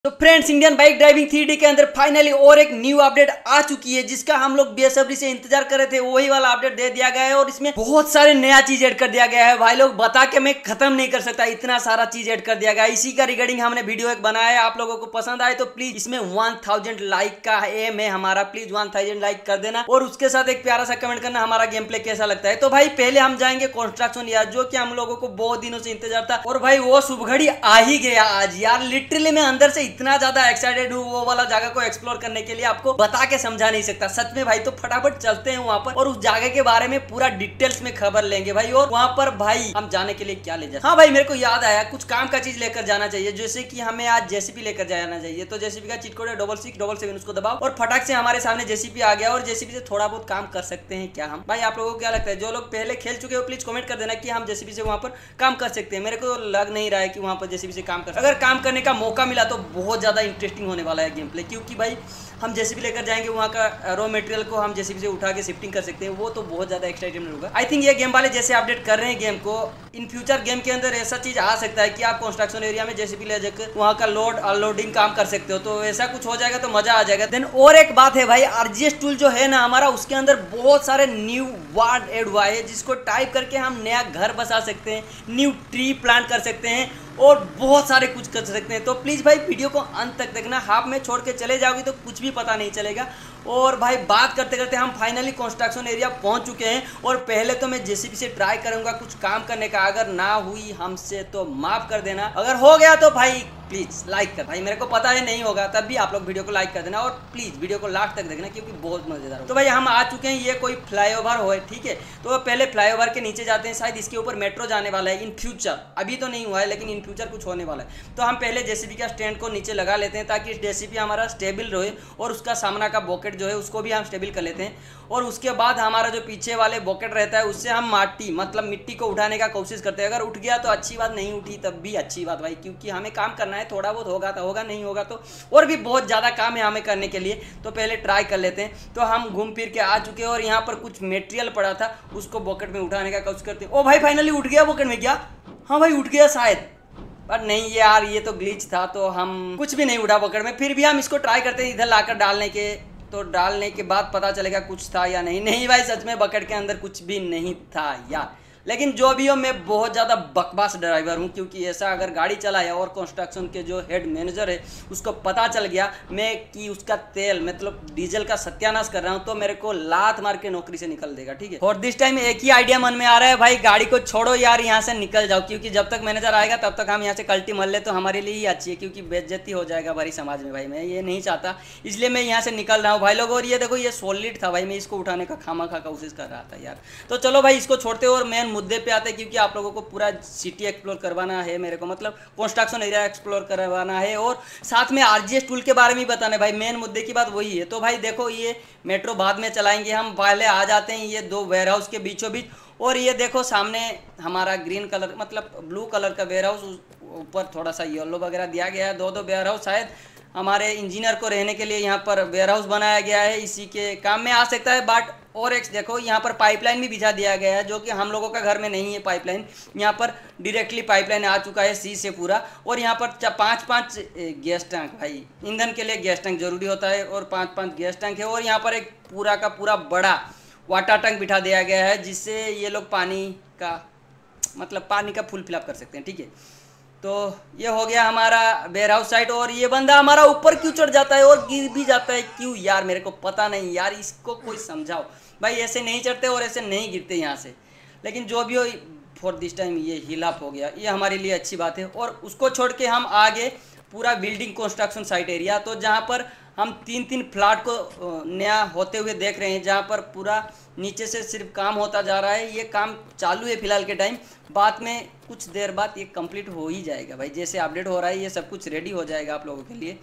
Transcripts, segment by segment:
तो friends, Indian bike driving 3D के अंदर फाइनली और एक न्यू अपडेट आ चुकी है जिसका हम लोग बेसब्री से इंतजार कर रहे थे। वही वाला अपडेट दे दिया गया है और इसमें बहुत सारे नया चीज ऐड कर दिया गया है। भाई लोग बता के मैं खत्म नहीं कर सकता, इतना सारा चीज ऐड कर दिया गया है। इसी का रिगार्डिंग हमने वीडियो एक बनाया है। आप लोगों को पसंद आए तो प्लीज इसमें 1000 लाइक का एम है हमारा, प्लीज 1000 लाइक कर देना और उसके साथ एक प्यारा सा कमेंट करना हमारा गेम प्ले कैसा लगता है। तो भाई पहले हम जाएंगे कंस्ट्रक्शन यार, जो कि हम लोगों को बहुत दिनों से इंतजार था और भाई वो शुभ घड़ी आ ही गया आज यार। लिटरली मैं अंदर से इतना ज्यादा एक्साइटेड हूँ वो वाला जगह को एक्सप्लोर करने के लिए, आपको बता के समझा नहीं सकता सच में भाई। तो फटाफट चलते हैं वहां पर और उस जगह के बारे में पूरा डिटेल्स में खबर लेंगे भाई। और वहां पर भाई हम जाने के लिए क्या ले जाए, हाँ भाई मेरे को याद आया, कुछ काम का चीज लेकर जाना चाहिए। जैसे कि हमें आज जेसीपी लेकर जाना चाहिए। तो जेसीपी का चीट कोड है 6677, उसको दबाओ और फटाक से हमारे सामने जेसीपी आ गया। और जेसीपी से थोड़ा बहुत काम कर सकते हैं क्या हम? भाई आप लोगों को क्या लगता है? जो लोग पहले खेल चुके हो प्लीज कमेंट कर देना कि हम जेसीपी से वहां पर काम कर सकते हैं। मेरे को लग नहीं रहा है कि वहां पर जेसीपी से काम कर, अगर काम करने का मौका मिला तो बहुत ज्यादा इंटरेस्टिंग होने वाला है गेम प्ले, क्योंकि भाई हम जेसीबी लेकर जाएंगे, वहाँ का रॉ मटेरियल को हम जेसीबी से उठा के शिफ्टिंग कर सकते हैं। वो तो बहुत ज़्यादा एक्साइटेड होगा। आई थिंक ये गेम वाले जैसे अपडेट कर रहे हैं गेम को, इन फ्यूचर गेम के अंदर ऐसा चीज़ आ सकता है कि आप कंस्ट्रक्शन एरिया में जेसीबी ले जाकर वहाँ का लोड अनलोडिंग काम कर सकते हो। तो ऐसा कुछ हो जाएगा तो मज़ा आ जाएगा। देन और एक बात है भाई, आरजीएस टूल जो है ना हमारा, उसके अंदर बहुत सारे न्यू वर्ड ऐड हुआ है जिसको टाइप करके हम नया घर बसा सकते हैं, न्यू ट्री प्लांट कर सकते हैं और बहुत सारे कुछ कर सकते हैं। तो प्लीज़ भाई वीडियो को अंत तक देखना, हाफ में छोड़ के चले जाओगे तो कुछ भी पता नहीं चलेगा। और भाई बात करते करते हम फाइनली कंस्ट्रक्शन एरिया पहुंच चुके हैं और पहले तो मैं जेसीबी से ट्राई करूंगा कुछ काम करने का। अगर ना हुई हमसे तो माफ कर देना, अगर हो गया तो भाई प्लीज लाइक कर। भाई मेरे को पता है नहीं होगा, तब भी आप लोग वीडियो को लाइक कर देना और प्लीज वीडियो को लास्ट तक देखना क्योंकि बहुत मजेदार हो। तो भाई हम आ चुके हैं, ये कोई फ्लाईओवर हो, ठीक है। तो पहले फ्लाईओवर के नीचे जाते हैं, शायद इसके ऊपर मेट्रो जाने वाला है इन फ्यूचर। अभी तो नहीं हुआ है लेकिन इन फ्यूचर कुछ होने वाला है। तो हम पहले जेसीबी का स्टैंड को नीचे लगा लेते हैं ताकि जेसीबी हमारा स्टेबल रहे और उसका सामना का बॉकेट जो है उसको भी हम स्टेबल कर लेते हैं। और उसके बाद हमारा जो पीछे वाले बॉकेट रहता है उससे हम माटी मतलब मिट्टी को उठाने का कोशिश करते हैं। अगर उठ गया तो अच्छी बात, नहीं उठी तब भी अच्छी बात भाई, क्योंकि हमें काम करना है। थोड़ा बहुत होगा तो होगा, नहीं होगा तो और भी बहुत ज़्यादा काम है हमें करने के लिए। तो पहले ट्राई कर लेते हैं। तो हम घूम फिर के आ चुके हैं और यहाँ पर कुछ मेटेरियल पड़ा था, उसको बॉकेट में उठाने का कोशिश करते हैं। ओ भाई फाइनली उठ गया बॉकेट में क्या? हाँ भाई उठ गया शायद, पर नहीं यार ये तो ग्लिच था, तो हम कुछ भी नहीं उठा पकड़ में। फिर भी हम इसको ट्राई करते हैं इधर लाकर डालने के, तो डालने के बाद पता चलेगा कुछ था या नहीं। नहीं भाई सच में बकेट के अंदर कुछ भी नहीं था यार। लेकिन जो भी हो मैं बहुत ज़्यादा बकवास ड्राइवर हूँ, क्योंकि ऐसा अगर गाड़ी चलाया और कंस्ट्रक्शन के जो हेड मैनेजर है उसको पता चल गया मैं कि उसका तेल मतलब डीजल का सत्यानाश कर रहा हूँ तो मेरे को लात मार के नौकरी से निकल देगा, ठीक है। और दिस टाइम एक ही आइडिया मन में आ रहा है भाई, गाड़ी को छोड़ो यार, यहाँ से निकल जाओ, क्योंकि जब तक मैनेजर आएगा तब तक हम यहाँ से कल्टी मल ले तो हमारे लिए ही अच्छी है, क्योंकि बेइज्जती हो जाएगा भाई समाज में। भाई मैं ये नहीं चाहता, इसलिए मैं यहाँ से निकल रहा हूँ भाई लोग। और ये देखो ये सॉलिड था भाई, मैं इसको उठाने का खामा कोशिश कर रहा था यार। तो चलो भाई इसको छोड़ते और मेन मुद्दे पे आते, क्योंकि आप लोगों को पूरा सिटी एक्सप्लोर करवाना है मेरे को, मतलब कंस्ट्रक्शन एरिया एक्सप्लोर करवाना है और साथ में आरजीएस टूल के बारे में बताना है भाई। मेन मुद्दे की बात वही है। तो भाई देखो ये मेट्रो बाद में चलाएंगे, हम पहले आ जाते हैं ये दो वेयर हाउस के बीचों बीच। और ये देखो सामने हमारा ग्रीन कलर मतलब ब्लू कलर का वेयर हाउस, ऊपर थोड़ा सा येलो वगैरह दिया गया है। दो वेयर हाउस शायद हमारे इंजीनियर को रहने के लिए यहाँ पर वेयर हाउस बनाया गया है, इसी के काम में आ सकता है। बट और एक देखो यहाँ पर पाइपलाइन भी बिछा दिया गया है, जो कि हम लोगों का घर में नहीं है पाइपलाइन। यहाँ पर डायरेक्टली पाइपलाइन आ चुका है सी से पूरा। और यहाँ पर 5-5 गैस टैंक, भाई ईंधन के लिए गैस टैंक जरूरी होता है और 5-5 गैस टैंक है। और यहाँ पर एक पूरा का पूरा बड़ा वाटर टैंक बिठा दिया गया है जिससे ये लोग पानी का मतलब पानी का फुल फिलअप कर सकते हैं, ठीक है। तो ये हो गया हमारा वेयर हाउस साइट। और ये बंदा हमारा ऊपर क्यों चढ़ जाता है और गिर भी जाता है क्यों यार? मेरे को पता नहीं यार, इसको कोई समझाओ भाई। ऐसे नहीं चढ़ते और ऐसे नहीं गिरते यहाँ से। लेकिन जो भी हो फॉर दिस टाइम ये हिल अप हो गया, ये हमारे लिए अच्छी बात है। और उसको छोड़ के हम आगे पूरा बिल्डिंग कंस्ट्रक्शन साइट एरिया, तो जहाँ पर हम 3-3 फ्लैट को नया होते हुए देख रहे हैं, जहाँ पर पूरा नीचे से सिर्फ काम होता जा रहा है। ये काम चालू है फिलहाल के टाइम, बाद में कुछ देर बाद ये कंप्लीट हो ही जाएगा भाई। जैसे अपडेट हो रहा है ये सब कुछ रेडी हो जाएगा आप लोगों के लिए।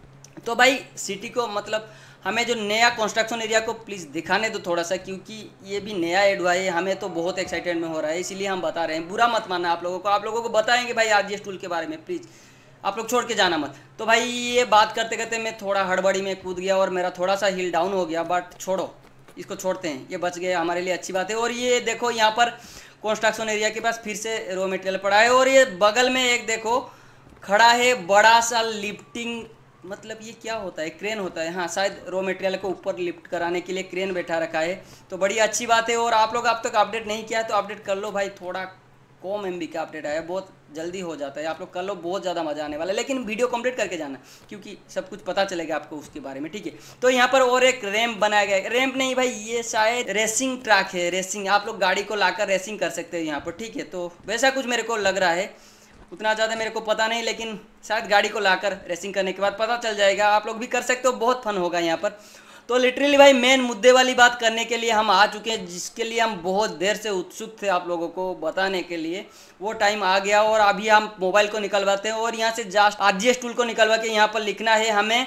तो भाई सिटी को मतलब हमें जो नया कंस्ट्रक्शन एरिया को प्लीज़ दिखाने दो थोड़ा सा, क्योंकि ये भी नया ऐड हुआ है, हमें तो बहुत एक्साइटेड में हो रहा है, इसीलिए हम बता रहे हैं। बुरा मत मानना आप लोगों को बताएंगे भाई आरजीएस टूल के बारे में, प्लीज़ आप लोग छोड़ के जाना मत। तो भाई ये बात करते करते मैं थोड़ा हड़बड़ी में कूद गया और मेरा थोड़ा सा हिल डाउन हो गया, बट छोड़ो इसको छोड़ते हैं, ये बच गए हमारे लिए अच्छी बात है। और ये देखो यहाँ पर कंस्ट्रक्शन एरिया के पास फिर से रॉ मटेरियल पड़ा है और ये बगल में एक देखो खड़ा है बड़ा सा लिफ्टिंग, मतलब ये क्या होता है, क्रेन होता है, हाँ शायद रॉ मटेरियल को ऊपर लिफ्ट कराने के लिए क्रेन बैठा रखा है। तो बड़ी अच्छी बात है। और आप लोग अब तक अपडेट नहीं किया तो अपडेट कर लो भाई, थोड़ा कम एमबी का अपडेट आया, बहुत जल्दी हो जाता है, आप लोग कर लो, बहुत ज़्यादा मज़ा आने वाला है। लेकिन वीडियो कंप्लीट करके जाना क्योंकि सब कुछ पता चलेगा आपको उसके बारे में, ठीक है। तो यहाँ पर और एक रैंप बनाया गया है, रैंप नहीं भाई ये शायद रेसिंग ट्रैक है, रेसिंग, आप लोग गाड़ी को लाकर रेसिंग कर सकते हैं यहाँ पर, ठीक है। तो वैसा कुछ मेरे को लग रहा है, उतना ज़्यादा मेरे को पता नहीं, लेकिन शायद गाड़ी को लाकर रेसिंग करने के बाद पता चल जाएगा, आप लोग भी कर सकते हो, बहुत फन होगा यहाँ पर। तो लिटरली भाई मेन मुद्दे वाली बात करने के लिए हम आ चुके हैं, जिसके लिए हम बहुत देर से उत्सुक थे आप लोगों को बताने के लिए, वो टाइम आ गया। और अभी हम मोबाइल को निकलवाते हैं और यहाँ से जस्ट आरजीएस टूल को निकलवा के यहाँ पर लिखना है हमें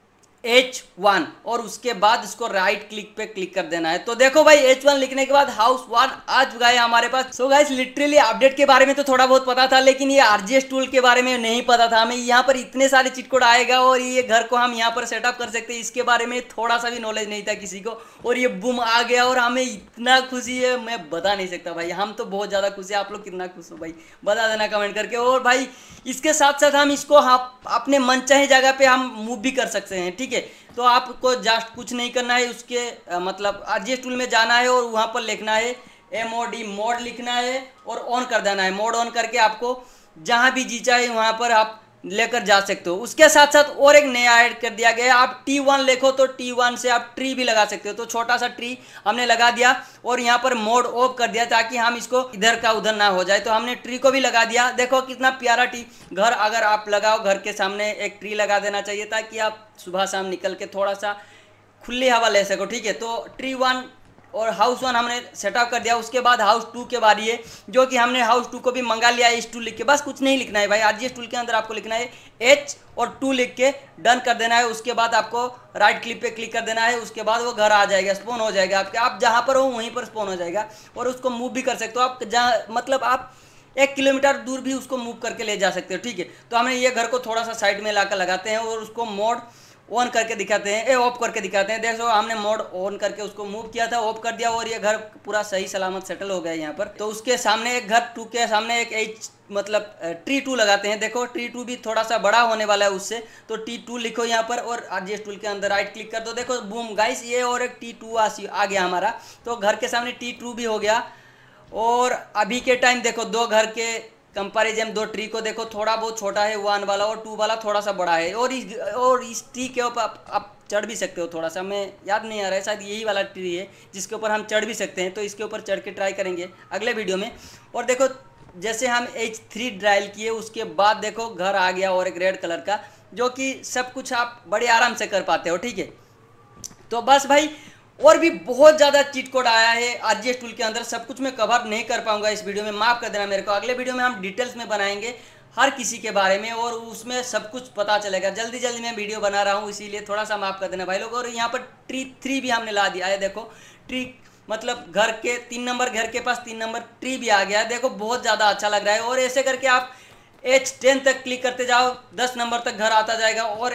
H1 और उसके बाद इसको राइट क्लिक पे क्लिक कर देना है। तो देखो भाई H1 लिखने के बाद हाउस 1 आ चुका है हमारे पास। सो गाइस लिटरली अपडेट के बारे में तो थोड़ा बहुत पता था, लेकिन ये आरजीएस टूल के बारे में नहीं पता था हमें। यहाँ पर इतने सारे चीट कोड आएगा और ये घर को हम यहाँ पर सेटअप कर सकते हैं, इसके बारे में थोड़ा सा भी नॉलेज नहीं था किसी को। और ये बूम आ गया और हमें इतना खुशी है मैं बता नहीं सकता भाई, हम तो बहुत ज़्यादा खुश है। आप लोग कितना खुश हो भाई बता देना कमेंट करके। और भाई इसके साथ साथ हम इसको अपने मनचाहे जगह पे हम मूव भी कर सकते हैं, ठीक है। तो आपको जस्ट कुछ नहीं करना है, उसके मतलब आरजीएस टूल में जाना है और वहाँ पर लिखना है MOD मोड लिखना है और ऑन कर देना है। मोड ऑन करके आपको जहाँ भी जी चाहे वहाँ पर आप लेकर जा सकते हो। उसके साथ साथ और एक नया ऐड कर दिया गया है, आप T1 लिखो तो T1 से आप ट्री भी लगा सकते हो। तो छोटा सा ट्री हमने लगा दिया और यहाँ पर मोड ऑफ कर दिया ताकि हम इसको इधर का उधर ना हो जाए। तो हमने ट्री को भी लगा दिया, देखो कितना प्यारा ट्री। घर अगर आप लगाओ, घर के सामने एक ट्री लगा देना चाहिए ताकि आप सुबह शाम निकल के थोड़ा सा खुली हवा ले सको, ठीक है। तो ट्री 1 और हाउस 1 हमने सेटअप कर दिया। उसके बाद हाउस 2 के बारी है, जो कि हमने हाउस 2 को भी मंगा लिया है H2 लिख के। बस कुछ नहीं लिखना है भाई, आरजीएस टूल के अंदर आपको लिखना है H और 2 लिख के डन कर देना है। उसके बाद आपको राइट क्लिक पे क्लिक कर देना है, उसके बाद वो घर आ जाएगा, स्पॉन हो जाएगा आपके, आप जहाँ पर हो वहीं पर स्पॉन हो जाएगा। और उसको मूव भी कर सकते हो आप, जहाँ मतलब आप 1 किलोमीटर दूर भी उसको मूव करके ले जा सकते हो, ठीक है। तो हमने ये घर को थोड़ा सा साइड में लाकर लगाते हैं और उसको मोड ऑन करके दिखाते हैं, ऑफ करके दिखाते हैं। देखो हमने मोड ऑन करके उसको मूव किया था, ऑफ कर दिया और ये घर पूरा सही सलामत सेटल हो गया यहाँ पर। तो उसके सामने एक घर 2 के सामने एक H मतलब ट्री 2 लगाते हैं। देखो ट्री 2 भी थोड़ा सा बड़ा होने वाला है उससे, तो T2 लिखो यहाँ पर और आरजीएस टूल के अंदर राइट क्लिक कर दो। देखो बूम गाइस, ये और एक T2 आ गया हमारा। तो घर के सामने T2 भी हो गया। और अभी के टाइम देखो दो घर के कंपैरिजन, दो ट्री को देखो, थोड़ा बहुत छोटा है 1 वाला और 2 वाला थोड़ा सा बड़ा है। और इस ट्री के ऊपर आप चढ़ भी सकते हो, थोड़ा सा मैं याद नहीं आ रहा है, शायद यही वाला ट्री है जिसके ऊपर हम चढ़ भी सकते हैं। तो इसके ऊपर चढ़ के ट्राई करेंगे अगले वीडियो में। और देखो जैसे हम H3 ड्राइल किए उसके बाद देखो घर आ गया और एक रेड कलर का, जो कि सब कुछ आप बड़े आराम से कर पाते हो, ठीक है। तो बस भाई और भी बहुत ज़्यादा चीट कोड आया है आरजीएस टूल के अंदर, सब कुछ मैं कवर नहीं कर पाऊंगा इस वीडियो में, माफ़ कर देना मेरे को। अगले वीडियो में हम डिटेल्स में बनाएंगे हर किसी के बारे में और उसमें सब कुछ पता चलेगा। जल्दी जल्दी मैं वीडियो बना रहा हूँ, इसीलिए थोड़ा सा माफ़ कर देना भाई लोग। और यहाँ पर ट्री 3 भी हमने ला दिया है, देखो ट्री मतलब घर के 3 नंबर घर के पास 3 नंबर ट्री भी आ गया है। देखो बहुत ज़्यादा अच्छा लग रहा है। और ऐसे करके आप H10 तक क्लिक करते जाओ, 10 नंबर तक घर आता जाएगा। और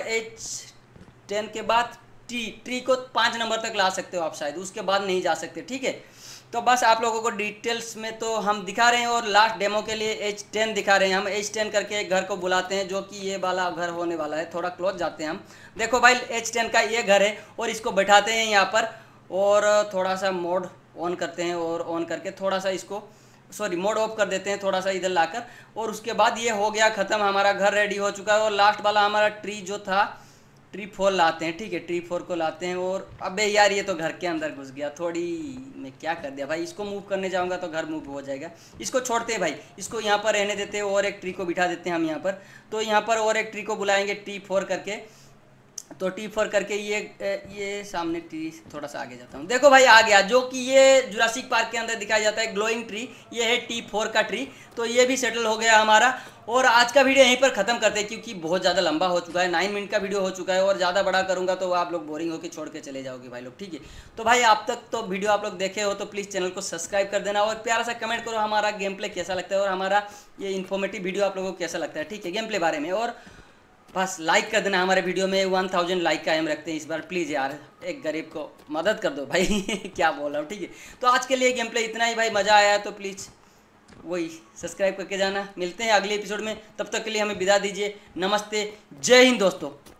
H10 के बाद ट्री को 5 नंबर तक ला सकते हो आप, शायद उसके बाद नहीं जा सकते, ठीक है। तो बस आप लोगों को डिटेल्स में तो हम दिखा रहे हैं और लास्ट डेमो के लिए H10 दिखा रहे हैं। हम H10 करके एक घर को बुलाते हैं, जो कि ये वाला घर होने वाला है। थोड़ा क्लोज जाते हैं हम, देखो भाई H10 का ये घर है और इसको बैठाते हैं यहाँ पर और थोड़ा सा मोड ऑन करते हैं और ऑन करके थोड़ा सा इसको मोड ऑफ कर देते हैं थोड़ा सा इधर लाकर। और उसके बाद ये हो गया ख़त्म, हमारा घर रेडी हो चुका है। और लास्ट वाला हमारा ट्री जो था ट्री 4 लाते हैं, ठीक है, ट्री 4 को लाते हैं। और अबे यार ये तो घर के अंदर घुस गया, थोड़ी मैं क्या कर दिया भाई, इसको मूव करने जाऊंगा तो घर मूव हो जाएगा। इसको छोड़ते हैं भाई, इसको यहाँ पर रहने देते हैं और एक ट्री को बिठा देते हैं हम यहाँ पर। तो यहाँ पर और एक ट्री को बुलाएंगे T4 करके। तो T4 करके ये सामने ट्री थोड़ा सा आगे जाता हूँ, देखो भाई आ गया, जो कि ये जुरासिक पार्क के अंदर दिखाया जाता है ग्लोइंग ट्री। ये है T4 का ट्री, तो ये भी सेटल हो गया हमारा। और आज का वीडियो यहीं पर ख़त्म करते हैं क्योंकि बहुत ज़्यादा लंबा हो चुका है, 9 मिनट का वीडियो हो चुका है। और ज़्यादा बड़ा करूँगा तो आप लोग बोरिंग होकर छोड़ के चले जाओगे भाई लोग, ठीक है। तो भाई आप तक तो वीडियो आप लोग देखे हो तो प्लीज़ चैनल को सब्सक्राइब कर देना और प्यारा सा कमेंट करो हमारा गेम प्ले कैसा लगता है और हमारा ये इन्फॉर्मेटिव वीडियो आप लोगों को कैसा लगता है, ठीक है, गेम प्ले बारे में। और बस लाइक कर देना हमारे वीडियो में, 1000 लाइक का एम रखते हैं इस बार, प्लीज़ यार एक गरीब को मदद कर दो भाई क्या बोल रहा हूँ, ठीक है। तो आज के लिए गेम प्ले इतना ही भाई, मज़ा आया तो प्लीज़ वही सब्सक्राइब करके जाना। मिलते हैं अगले एपिसोड में, तब तक के लिए हमें विदा दीजिए। नमस्ते, जय हिंद दोस्तों।